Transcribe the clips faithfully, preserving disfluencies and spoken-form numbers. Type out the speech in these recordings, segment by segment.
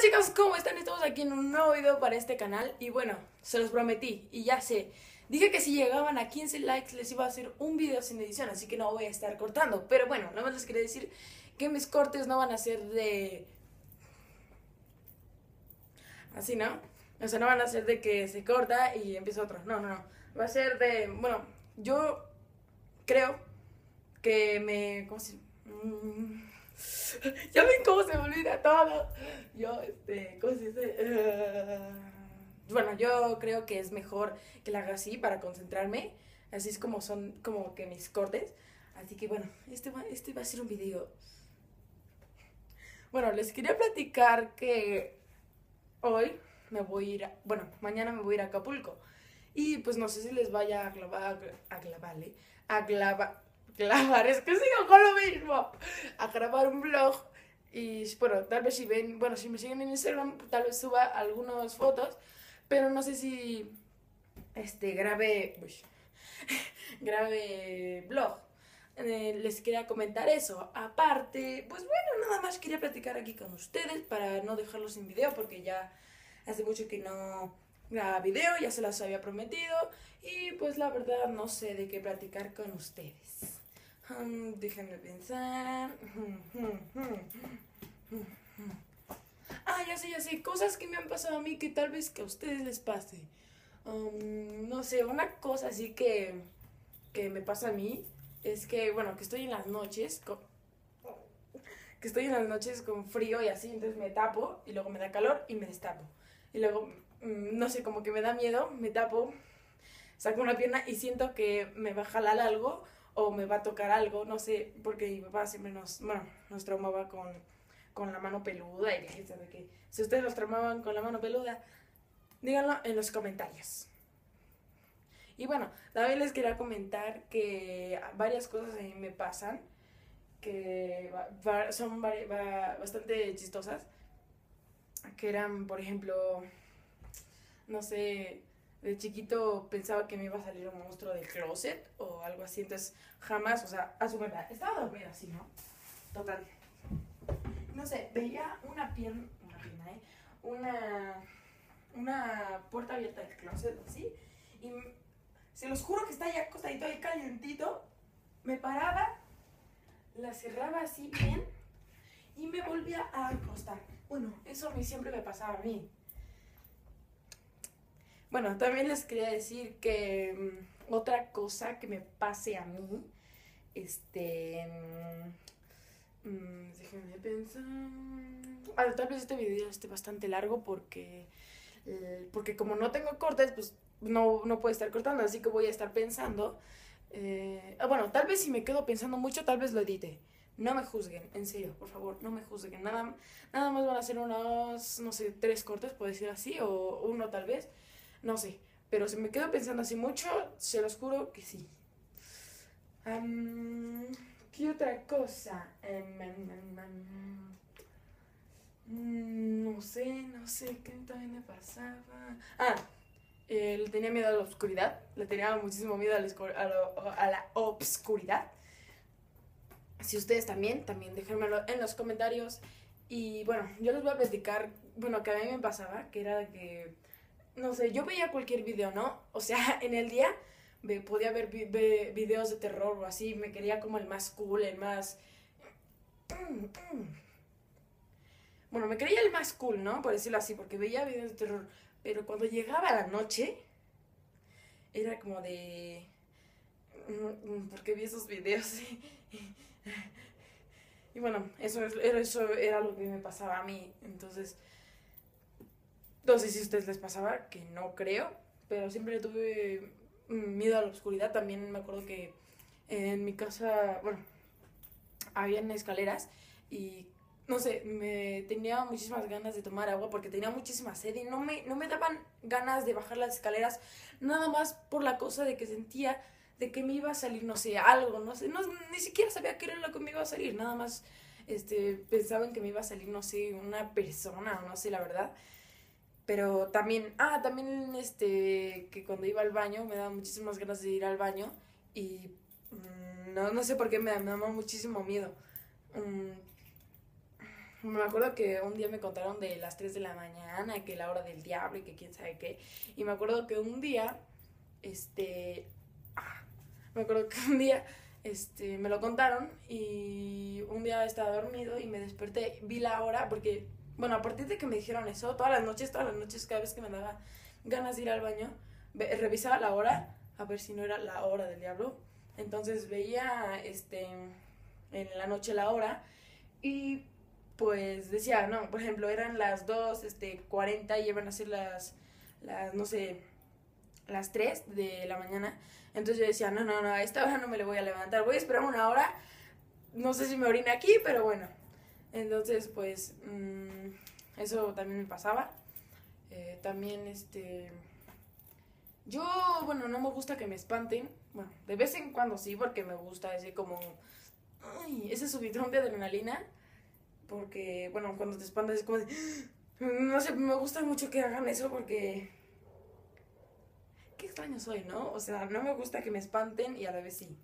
chicos, ¿cómo están? Estamos aquí en un nuevo video para este canal. Y bueno, se los prometí y ya sé. Dije que si llegaban a quince likes les iba a hacer un video sin edición, así que no voy a estar cortando. Pero bueno, nada más les quería decir que mis cortes no van a ser de... así, ¿no? O sea, no van a ser de que se corta y empieza otro. No, no, no. Va a ser de... bueno, yo creo que me... ¿cómo se...? Mm... ya ven cómo se me olvida todo. Yo, este, ¿cómo se dice? Uh, bueno, yo creo que es mejor que la haga así para concentrarme. Así es como son, como que mis cortes. Así que bueno, este va, este va a ser un video. Bueno, les quería platicar que hoy me voy a ir, a, bueno, mañana me voy a ir a Acapulco. Y pues no sé si les vaya a clavar, a clavarle, a clavar. Claro, es que sigo con lo mismo. A grabar un vlog. Y bueno, tal vez si ven, bueno, si me siguen en Instagram, tal vez suba algunas fotos. Pero no sé si este grabe. Uy, grabe vlog. Eh, les quería comentar eso. Aparte, pues bueno, nada más quería platicar aquí con ustedes para no dejarlos sin video, porque ya hace mucho que no grababa video, ya se las había prometido. Y pues la verdad no sé de qué platicar con ustedes. Um, déjenme pensar. Ah, ya sé, ya sé. Cosas que me han pasado a mí que tal vez que a ustedes les pase. Um, no sé, una cosa así que, que me pasa a mí es que, bueno, que estoy en las noches con, que estoy en las noches con frío y así, entonces me tapo y luego me da calor y me destapo. Y luego, um, no sé, como que me da miedo, me tapo, saco una pierna y siento que me va a jalar algo o me va a tocar algo, no sé, porque mi papá siempre nos, bueno, nos traumaba con, con la mano peluda y ya sabe que si ustedes los traumaban con la mano peluda, díganlo en los comentarios. Y bueno, también les quería comentar que varias cosas a mí me pasan que son bastante chistosas, que eran, por ejemplo, no sé, de chiquito pensaba que me iba a salir un monstruo del closet o algo así, entonces jamás, o sea, a su verdad, estaba dormida así, ¿no? Total. No sé, veía una pierna, una pierna, ¿eh? Una, una puerta abierta del closet, así, y se los juro que está ya acostadito ahí calientito, me paraba, la cerraba así bien y me volvía a acostar. Bueno, eso a mí siempre me pasaba a mí. Bueno, también les quería decir que um, otra cosa que me pase a mí, este, um, déjenme pensar, ah, tal vez este video esté bastante largo porque, eh, porque como no tengo cortes, pues no, no puedo estar cortando, así que voy a estar pensando, eh, ah, bueno, tal vez si me quedo pensando mucho, tal vez lo edite. No me juzguen, en serio, por favor, no me juzguen. Nada, nada más van a ser unos, no sé, tres cortes, puedo decir así, o uno tal vez. No sé, pero si me quedo pensando así mucho, se los juro que sí. Um, ¿Qué otra cosa? Um, um, um, no sé, no sé, ¿qué también me pasaba? Ah, eh, le tenía miedo a la oscuridad, le tenía muchísimo miedo a la, a lo, a la obscuridad. Si ustedes también, también déjenmelo en los comentarios. Y bueno, yo les voy a platicar, bueno, que a mí me pasaba, que era que... no sé, yo veía cualquier video, ¿no? O sea, en el día me podía ver vi vi videos de terror o así, me quería como el más cool, el más... bueno, me creía el más cool, ¿no? Por decirlo así, porque veía videos de terror. Pero cuando llegaba la noche, era como de... ¿por qué vi esos videos? Y bueno, eso, eso era lo que me pasaba a mí, entonces... no sé si a ustedes les pasaba, que no creo, pero siempre tuve miedo a la oscuridad. También me acuerdo que en mi casa, bueno, habían escaleras y, no sé, me tenía muchísimas ganas de tomar agua porque tenía muchísima sed y no me, no me daban ganas de bajar las escaleras, nada más por la cosa de que sentía de que me iba a salir, no sé, algo, no sé, no, ni siquiera sabía qué era lo que me iba a salir, nada más este, pensaba en que me iba a salir, no sé, una persona o no sé, la verdad. Pero también, ah, también este, que cuando iba al baño me daba muchísimas ganas de ir al baño y mmm, no, no sé por qué me, me daba muchísimo miedo. Um, Me acuerdo que un día me contaron de las tres de la mañana, que la hora del diablo y que quién sabe qué. Y me acuerdo que un día, este... ah, me acuerdo que un día, este, me lo contaron y un día estaba dormido y me desperté, vi la hora, porque, bueno, a partir de que me dijeron eso, todas las noches, todas las noches, cada vez que me daba ganas de ir al baño, ve- revisaba la hora, a ver si no era la hora del diablo. Entonces veía, este, en la noche la hora y pues decía, no, por ejemplo, eran las dos este, cuarenta y iban a ser las, las, no sé, las tres de la mañana. Entonces yo decía, no, no, no, a esta hora no me le voy a levantar, voy a esperar una hora, no sé si me orine aquí, pero bueno. Entonces, pues, mmm, eso también me pasaba. Eh, también, este, yo, bueno, no me gusta que me espanten. Bueno, de vez en cuando sí, porque me gusta ese como, ay, ese subidón de adrenalina. Porque, bueno, cuando te espantas es como de, no sé, me gusta mucho que hagan eso porque qué extraño soy, ¿no? O sea, no me gusta que me espanten y a la vez sí.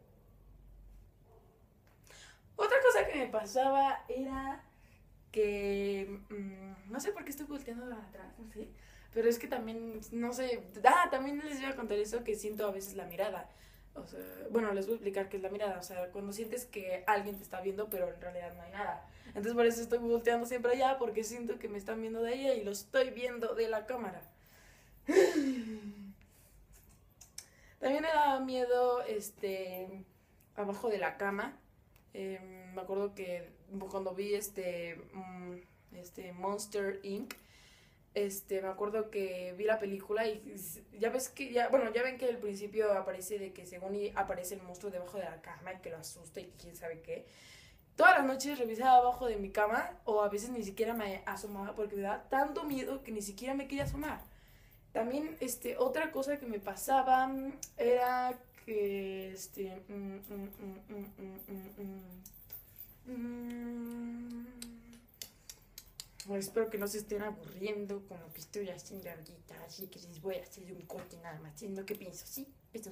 Otra cosa que me pasaba era que, mmm, no sé por qué estoy volteando atrás, no sé, pero es que también, no sé, ah, también les iba a contar eso que siento a veces la mirada. O sea, bueno, les voy a explicar qué es la mirada. O sea, cuando sientes que alguien te está viendo, pero en realidad no hay nada. Entonces por eso estoy volteando siempre allá, porque siento que me están viendo de ella y lo estoy viendo de la cámara. También me daba miedo, este, abajo de la cama. Eh, me acuerdo que cuando vi este, mm, este Monster inc, este, me acuerdo que vi la película y ya ves que, ya, bueno, ya ven que al principio aparece de que según aparece el monstruo debajo de la cama y que lo asusta y que quién sabe qué. Todas las noches revisaba abajo de mi cama o a veces ni siquiera me asomaba porque me daba tanto miedo que ni siquiera me quería asomar. También, este, otra cosa que me pasaba era que, este, mm, mm, mm, mm, mm, mm, mm, bueno, espero que no se estén aburriendo con lo que estoy haciendo ahorita, así que les voy a hacer un corte nada más, en lo que pienso, ¿sí? Eso.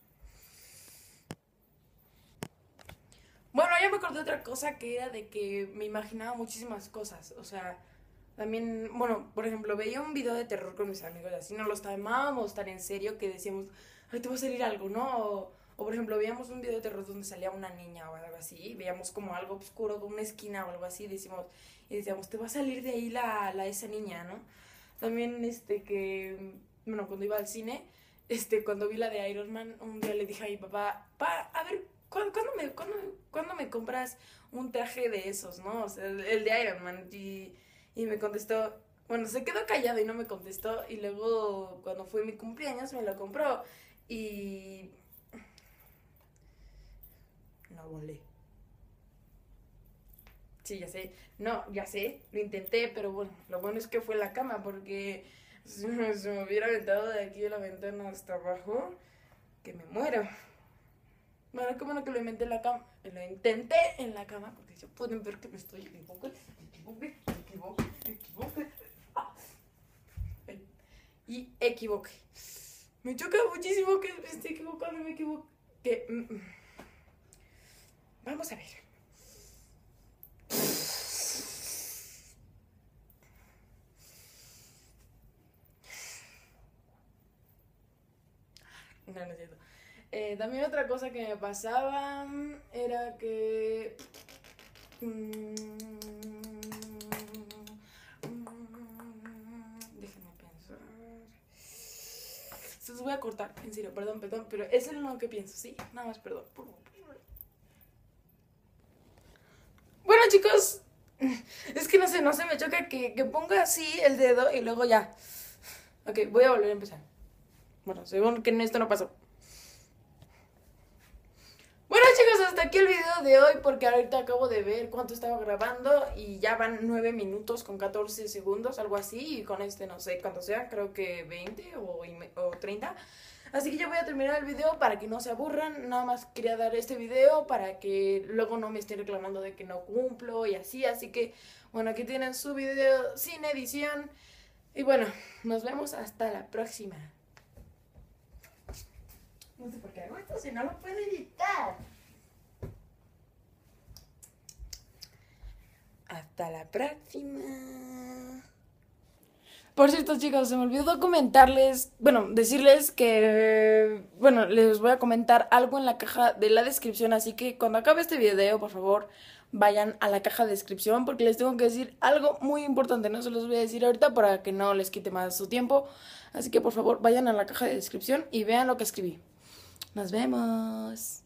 Bueno, ya me acordé de otra cosa que era de que me imaginaba muchísimas cosas, o sea, también, bueno, por ejemplo, veía un video de terror con mis amigos, así no lo tomábamos tan en serio que decíamos, ay, te va a salir algo, ¿no? O, o, por ejemplo, veíamos un video de terror donde salía una niña o algo así, veíamos como algo oscuro, como una esquina o algo así, y decimos, y decíamos, te va a salir de ahí la, la esa niña, ¿no? También, este, que, bueno, cuando iba al cine, este, cuando vi la de Iron Man, un día le dije a mi papá, pa, a ver, ¿cuándo, ¿cuándo me, cuándo, ¿cuándo me compras un traje de esos, no? O sea, el, el de Iron Man, y... Y me contestó, bueno, se quedó callado y no me contestó. Y luego, cuando fue mi cumpleaños, me lo compró. Y no volé. Sí, ya sé. No, ya sé. Lo intenté, pero bueno, lo bueno es que fue en la cama porque si me, si me hubiera aventado de aquí de la ventana hasta abajo, que me muero. Bueno, qué bueno que lo inventé en la cama. Lo intenté en la cama porque ya pueden ver que me estoy equivocando. Me equivoqué, me equivoqué, me equivoqué. Y equivoqué. Me choca muchísimo que me esté equivocando y me equivoqué. Vamos a ver. No, no es cierto. Eh, también otra cosa que me pasaba era que... Mmm, déjenme pensar. Se los voy a cortar, en serio, perdón, perdón, pero es el no que pienso, ¿sí? Nada más, perdón. Bueno, chicos, es que no sé, no sé, me choca que, que ponga así el dedo y luego ya. Ok, voy a volver a empezar. Bueno, según que en esto no pasó. Bueno, chicos, hasta aquí el video de hoy porque ahorita acabo de ver cuánto estaba grabando y ya van nueve minutos con catorce segundos, algo así, y con este no sé cuánto sea, creo que veinte o, o treinta. Así que ya voy a terminar el video para que no se aburran, nada más quería dar este video para que luego no me estén reclamando de que no cumplo y así, así que bueno, aquí tienen su video sin edición y bueno, nos vemos hasta la próxima. No sé por qué hago esto si no lo puedo editar. Hasta Hasta la próxima. Por cierto, chicos, se me olvidó comentarles, bueno, decirles que, bueno, les voy a comentar algo en la caja de la descripción, así que cuando acabe este video, por favor, vayan a la caja de descripción porque les tengo que decir algo muy importante, no se los voy a decir ahorita para que no les quite más su tiempo, así que por favor, vayan a la caja de descripción y vean lo que escribí. Nos vemos.